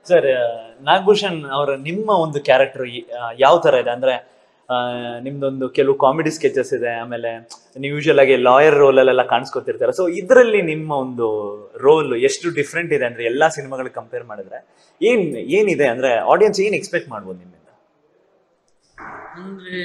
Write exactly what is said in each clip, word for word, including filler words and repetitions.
Sir Nagabhushan ಅವರ ನಿಮ್ಮ ಒಂದು ಕ್ಯಾರೆಕ್ಟರ್ ಯಾವ ತರ ಇದೆ ಅಂದ್ರೆ ನಿಮ್ದೊಂದು ಕೆಲವು ಕಾಮಿಡಿ ಸ್ಕೆಚಸ್ ಇದೆ, ಆಮೇಲೆ ನೀವು ಯೂಶುವಲ್ ಆಗಿ ಲಾಯರ್ ರೋಲ್ ಅಲ್ಲೆಲ್ಲ ಕಾಣಿಸ್ಕೊತಿರ್ತಾರೆ. ಸೊ ಇದರಲ್ಲಿ ನಿಮ್ಮ ಒಂದು ರೋಲ್ ಎಷ್ಟು ಡಿಫ್ರೆಂಟ್ ಇದೆ ಅಂದ್ರೆ ಎಲ್ಲಾ ಸಿನಿಮಾಗಳಿಗೆ ಕಂಪೇರ್ ಮಾಡಿದ್ರೆ ಏನ್ ಏನಿದೆ ಅಂದ್ರೆ ಆಡಿಯನ್ಸ್ ಏನ್ ಎಕ್ಸ್ಪೆಕ್ಟ್ ಮಾಡ್ಬೋದು ನಿಮ್ಮಿಂದ? ಅಂದ್ರೆ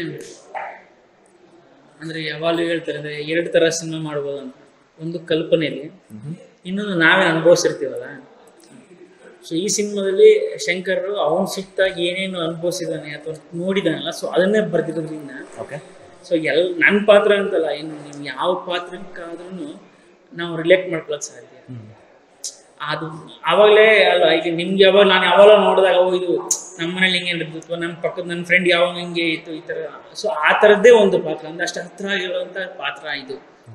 ಅಂದ್ರೆ ಯಾವಾಗಲೂ ಹೇಳ್ತಾರೆ ಅಂದ್ರೆ ಎರಡು ತರ ಸಿನಿಮಾ ಮಾಡ್ಬೋದು ಅಂತ. ಒಂದು ಕಲ್ಪನೆಯಲ್ಲಿ, ಇನ್ನೊಂದು ನಾವೇ ಅನುಭವಿಸಿರ್ತೀವಲ್ಲ. ಸೊ ಈ ಸಿನಿಮಾದಲ್ಲಿ ಶಂಕರ್ ಅವನ ಸುತ್ತ ಏನೇನು ಅನುಭವಿಸಿದಾನೆ ಅಥವಾ ನೋಡಿದಾನಲ್ಲ, ಸೊ ಅದನ್ನೇ ಬರ್ದಿರೋದ್ರಿಂದ ಸೊ ಎಲ್ ನನ್ನ ಪಾತ್ರ ಅಂತಲ್ಲ, ಇನ್ನು ನೀವು ಯಾವ ಪಾತ್ರಕ್ಕಾದ್ರೂ ನಾವು ರಿಲೇಟ್ ಮಾಡ್ಕೊಳಕ್ ಸಾಧ್ಯ. ಅದು ಆವಾಗಲೇ ಅಲ್ಲ, ಈಗ ನಿಮ್ಗೆ ಯಾವಾಗ ನಾನು ಯಾವಾಗ ನೋಡಿದಾಗ ಓ ಇದು ನಮ್ಮ ಮನೇಲಿ ಹಿಂಗೆ ಇರ್ತಿತ್ತು ಅಥವಾ ನಮ್ಮ ಪಕ್ಕದ ನನ್ನ ಫ್ರೆಂಡ್ ಯಾವಾಗ ಹಿಂಗೆ ಇತ್ತು ಈ ಥರ. ಸೊ ಆ ಥರದ್ದೇ ಒಂದು ಪಾತ್ರ ಅಂದ್ರೆ ಅಷ್ಟು ಹತ್ರ ಆಗಿರುವಂಥ ಪಾತ್ರ ಇದು.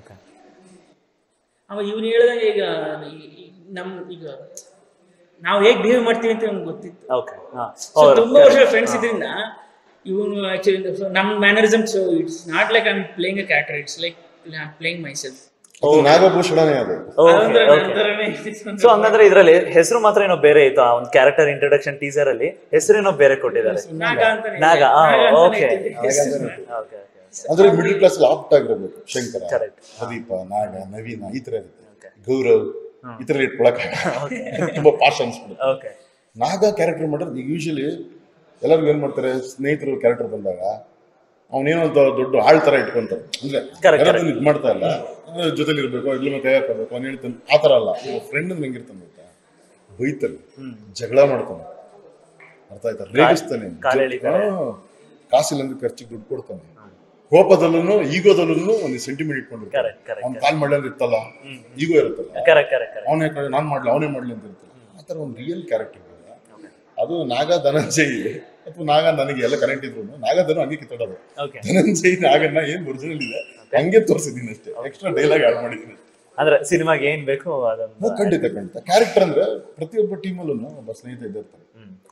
ಅವಾಗ ಇವನು ಹೇಳಿದಂಗೆ ಈಗ ನಮ್ ಈಗ ನಾವು ಹೇಗೆ ಬಿಹೇವ್ ಮಾಡ್ತೀವಿ ಅಂತ ನಮ್ಗೆ ಗೊತ್ತಿತ್ತು. ತುಂಬಾ ವರ್ಷ ಫ್ರೆಂಡ್ಸ್ ಇದರಿಂದ ಇವನು ಆಕ್ಚುಲಿ ನಮ್ಮ mannerism. So it's not like I am playing a character, it's like I am playing myself. ನಾಗಭೂಷಣನೇ ಅದು. ಸೊ ಹಂಗಂದ್ರೆ ಇದ್ರಲ್ಲಿ ಹೆಸರು ಮಾತ್ರ ಏನೋ ಬೇರೆ ಇತ್ತು, ಆ ಒಂದು ಕ್ಯಾರೆಕ್ಟರ್ ಇಂಟ್ರೊಡಕ್ಷನ್ ಟೀಸರ್ ಅಲ್ಲಿ ಹೆಸರೇನೋ ಬೇರೆ ಕೊಟ್ಟಿದ್ದಾರೆ, ನಾಗ. ಓಕೆ, ಅಂದ್ರೆ ಮಿಡಲ್ ಕ್ಲಾಸ್ ಆಪ್ಟ್ ಆಗಿರ್ಬೇಕು. ಶಂಕರ, ಪ್ರದೀಪ, ನಾಗ, ನವೀನ ಈ ತರ ಇರುತ್ತೆ. ಗೌರವ್ ಈ ತರ ಇಟ್ಕೊಳಕ್ ತುಂಬಾ ಪಾಶ್ ಅನ್ಸ್ಬಿಡುತ್ತೆ. ನಾಗ ಕ್ಯಾರೆಕ್ಟರ್ ಮಾಡಿದ್ರೆ ಯೂಶಲಿ ಎಲ್ಲರಿಗೂ ಏನ್ ಮಾಡ್ತಾರೆ, ಸ್ನೇಹಿತರು ಕ್ಯಾರೆಕ್ಟರ್ ಬಂದಾಗ ಅವನೇನೋ ಅಂತ ದೊಡ್ಡ ಆಳ್ ತರ ಇಟ್ಕೊಂತಾರೆ. ಅಂದ್ರೆ ಇದ್ ಮಾಡ್ತಾ ಇಲ್ಲ, ಜೊತೆಲಿ ಇರ್ಬೇಕು, ಎಲ್ಲ ಕೈ ಹಾಕಬೇಕು, ಅವ್ನು ಹೇಳ್ತಾನೆ. ಆ ತರ ಅಲ್ಲ, ಫ್ರೆಂಡ್ ಹೆಂಗಿರ್ತಾನೆ ಗೊತ್ತಾ, ಬೈತಾನೆ, ಜಗಳ ಮಾಡ್ತಾನೆ, ಅರ್ಥ ಆಯ್ತಾ, ರೇಗಿಸ್ತಾನೆ, ಕಾಸಿಲ್ಲ ಅಂದ್ರೆ ಖರ್ಚಿಗೆ ದುಡ್ಡು ಕೊಡ್ತಾನೆ, ಕೋಪದಲ್ಲೂ ಈಗೋದಲ್ಲೂ ಒಂದು ಸೆಂಟಿಮೆಂಟ್ ಇಟ್ಕೊಂಡಿರ್ತಾರೆ. ಅವ್ನು ಕಾಲ್ ಮಾಡ್ಲಿ ಅಂತ ಇರ್ತಲ್ಲ, ಈಗೋ ಇರುತ್ತಲ್ಲ, ಅವನೇ ನಾನ್ ಮಾಡ್ಲಿ ಅವನೇ ಮಾಡ್ಲಿ ಅಂತ ಇರ್ತಲ್ಲ. ಆ ತರ ಒಂದು ರಿಯಲ್ ಕ್ಯಾರೆಕ್ಟರ್ ಇದೆ. ಅದು ನಾಗ ಧನಂಜಯ್ ಅಥವಾ ನಾಗ ನನಗೆ ಎಲ್ಲ ಕನೆಕ್ಟ್ ಇದ್ರು, ನಾಗಧನು ಹಂಗೆ ಕಿತ್ತಾಡೋದು. ಧನಂಜಯ್ ನಾಗನ್ನ ಏನ್ ಒರಿಜಿನಲ್ ಇದೆ ಹಂಗೆ ತೋರಿಸಿದೀನಿ ಅಷ್ಟೇ, ಎಕ್ಸ್ಟ್ರಾ ಡೈಲಾಗ್ ಆಡ್ ಮಾಡಿದೀನಿ. ಅಂದ್ರೆ ಸಿನಿಮಾಗೆ ಏನ್ ಬೇಕು ಅದನ್ನ ಖಂಡಿತ ಖಂಡಿತ. ಕ್ಯಾರೆಕ್ಟರ್ ಅಂದ್ರೆ ಪ್ರತಿಯೊಬ್ಬ ಟೀಮಲ್ಲೂ ಒಬ್ಬ ಸ್ನೇಹಿತ ಇದ್ದಿರ್ತಾರೆ.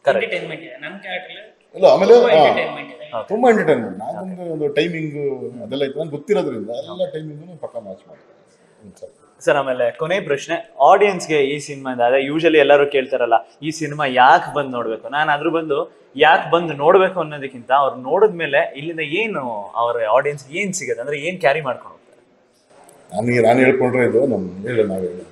ಅಲ್ಲ, ಆಮೇಲೆ ತುಂಬಾ ಎಂಟರ್ಟೈನ್ಮೆಂಟ್. ನಾನೊಂದು ಒಂದು ಟೈಮಿಂಗ್ ಅದೆಲ್ಲ ಇತ್ತು ನನ್ಗೆ ಗೊತ್ತಿರೋದ್ರಿಂದ ಎಲ್ಲ ಟೈಮಿಂಗ್ ಪಕ್ಕ ಮ್ಯಾಚ್ ಮಾಡ್ತಾರೆ ಸರ್. ಆಮೇಲೆ ಕೊನೆ ಪ್ರಶ್ನೆ, ಆಡಿಯನ್ಸ್ಗೆ ಈ ಸಿನಿಮಾ ಅದೇ ಯೂಶಲಿ ಎಲ್ಲರೂ ಕೇಳ್ತಾರಲ್ಲ, ಈ ಸಿನಿಮಾ ಯಾಕೆ ಬಂದು ನೋಡ್ಬೇಕು? ನಾನು ಅದ್ರ ಬಂದು ಯಾಕೆ ಬಂದು ನೋಡ್ಬೇಕು ಅನ್ನೋದಕ್ಕಿಂತ ಅವ್ರು ನೋಡಿದ್ಮೇಲೆ ಇಲ್ಲಿಂದ ಏನು ಅವ್ರ ಆಡಿಯನ್ಸ್ ಏನ್ ಸಿಗುತ್ತೆ ಅಂದ್ರೆ ಏನ್ ಕ್ಯಾರಿ ಮಾಡ್ಕೊಂಡು ಹೋಗ್ತಾರೆ? ನನಗೆ ನಾನು ಹೇಳ್ಕೊಂಡ್ರೆ ಇದು ನಮ್ ಹೇಳಿ ನಾವ್ ಹೇಳಿ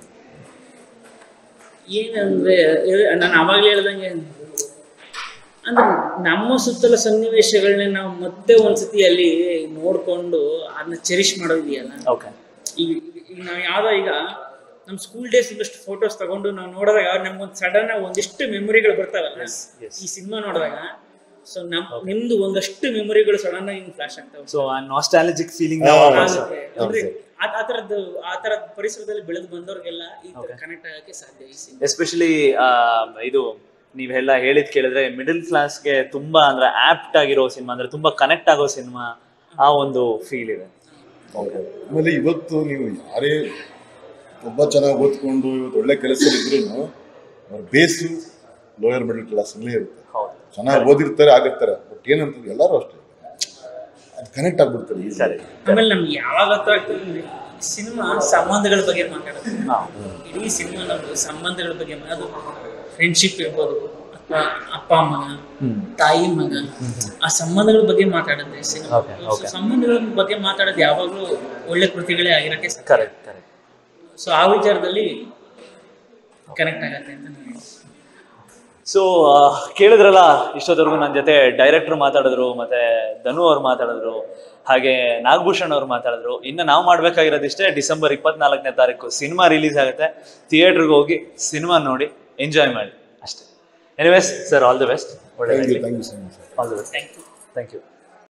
ಏನಂದ್ರೆ ನಾನು ಅವಾಗಲೇ ಹೇಳ್ದಂಗೆ ಅಂದ್ರೆ ನಮ್ಮ ಸುತ್ತಲ ಸನ್ನಿವೇಶಗಳನ್ನ ನಾವು ಮತ್ತೆ ಒಂದ್ಸತಿ ಅಲ್ಲಿ ನೋಡ್ಕೊಂಡು ಅದನ್ನ ಚೆರಿಶ್ ಮಾಡೋದಿದೆಯಲ್ಲ. ಈಗ ಈಗ ನಾವು ಯಾವ್ದೋ ಈಗ ನಮ್ಮ ಸ್ಕೂಲ್ ಡೇಸ್ ಇಂದಷ್ಟು ಫೋಟೋಸ್ ತಗೊಂಡು ನಾವು ನೋಡಿದಾಗ ನಮ್ಗೊಂದು ಸಡನ್ ಒಂದಿಷ್ಟು ಮೆಮೊರಿಗಳು ಬರ್ತಾವಲ್ಲ ಈ ಸಿನಿಮಾ ನೋಡಿದಾಗ. ಸೊ ನಮ್ ನಿಮ್ದು ಒಂದಷ್ಟು ಮೆಮೊರಿಗಳು ಸಡನ್ ಆಗಿ ಫ್ಲಾಶ್ ಆಗ್ತಾವೆ. ಸೊ ಆ ನಾಸ್ಟಾಲಜಿಕ್ ಫೀಲಿಂಗ್ ಅಂದ್ರೆ ಆ ತರದ್ದು ಆ ತರದ ಪರಿಸರದಲ್ಲಿ ಬೆಳೆದು ಬಂದವ್ರಿಗೆಲ್ಲ ಈ ತರ ಕನೆಕ್ಟ್ ಆಗಕ್ಕೆ ಸಾಧ್ಯ ಈ ಸಿನಿಮಾ. ಎಸ್ಪೆಷಲಿ ಇದು ನೀವೆಲ್ಲ ಹೇಳಿದ್ ಕೇಳಿದ್ರೆ ಮಿಡಲ್ ಕ್ಲಾಸ್ಗೆ ತುಂಬಾ ಅಂದ್ರೆ ಆಪ್ಟ್ ಆಗಿರೋ ಸಿನಿಮಾ, ಅಂದ್ರೆ ತುಂಬಾ ಕನೆಕ್ಟ್ ಆಗೋ ಸಿನಿಮಾ, ಆ ಒಂದು ಫೀಲ್ ಇದೆ. ಆಮೇಲೆ ಇವತ್ತು ನೀವು ಯಾರೇ ತುಂಬಾ ಚೆನ್ನಾಗಿ ಓದ್ಕೊಂಡು ಇವತ್ತು ಒಳ್ಳೆ ಕೆಲಸ ಇದ್ರು ಅವ್ರ ಬೇಸು ಲೋಯರ್ ಮಿಡಲ್ ಕ್ಲಾಸ್ ಅಲ್ಲೇ ಇರುತ್ತೆ. ಚೆನ್ನಾಗಿ ಓದಿರ್ತಾರೆ, ಆಗಿರ್ತಾರೆ, ಬಟ್ ಏನಂತ ಎಲ್ಲರೂ ಅಷ್ಟೇ ಅದು ಕನೆಕ್ಟ್ ಆಗ್ಬಿಡ್ತಾರೆ. ಆಮೇಲೆ ನಮ್ಗೆ ಯಾವಾಗ ಗೊತ್ತಾಗ್ತದೆ ಸಿನಿಮಾ ಸಂಬಂಧಗಳ ಬಗ್ಗೆ ಮಾತಾಡೋದು. ಇಡೀ ಸಿನಿಮಾ ನಮ್ದು ಸಂಬಂಧಗಳ ಬಗ್ಗೆ, ಅದು ಫ್ರೆಂಡ್ಶಿಪ್ ಇರ್ಬೋದು ಅಥವಾ ಅಪ್ಪ ಮಗ, ತಾಯಿ ಮಗ, ಆ ಸಂಬಂಧಗಳ ಬಗ್ಗೆ ಮಾತಾಡುತ್ತೆ ಸಿನಿಮಾ. ಸಂಬಂಧಗಳ ಬಗ್ಗೆ ಮಾತಾಡೋದು ಯಾವಾಗಲೂ ಒಳ್ಳೆ ಕೃತಿಗಳೇ ಆಗಿರಕ್ಕೆ. ಸೊ ಆ ವಿಚಾರದಲ್ಲಿ ಕನೆಕ್ಟ್ ಆಗತ್ತೆ ಅಂತ ನಾನು. ಸೊ ಕೇಳಿದ್ರಲ್ಲ, ಇಷ್ಟೊತ್ತವರೆಗೂ ನನ್ನ ಜೊತೆ ಡೈರೆಕ್ಟರ್ ಮಾತಾಡಿದ್ರು, ಮತ್ತೆ ಧನು ಅವ್ರು ಮಾತಾಡಿದ್ರು, ಹಾಗೆ ನಾಗಭೂಷಣ್ ಅವ್ರು ಮಾತಾಡಿದ್ರು. ಇನ್ನು ನಾವು ಮಾಡ್ಬೇಕಾಗಿರೋದಿಷ್ಟೇ, ಡಿಸೆಂಬರ್ ಇಪ್ಪತ್ನಾಲ್ಕನೇ ತಾರೀಕು ಸಿನಿಮಾ ರಿಲೀಸ್ ಆಗುತ್ತೆ. ಥಿಯೇಟರ್ಗೆ ಹೋಗಿ ಸಿನಿಮಾ ನೋಡಿ ಎಂಜಾಯ್ ಮಾಡಿ ಅಷ್ಟೇ. Anyways sir, all the best. ಒಳ್ಳೆ all the best. Thank you.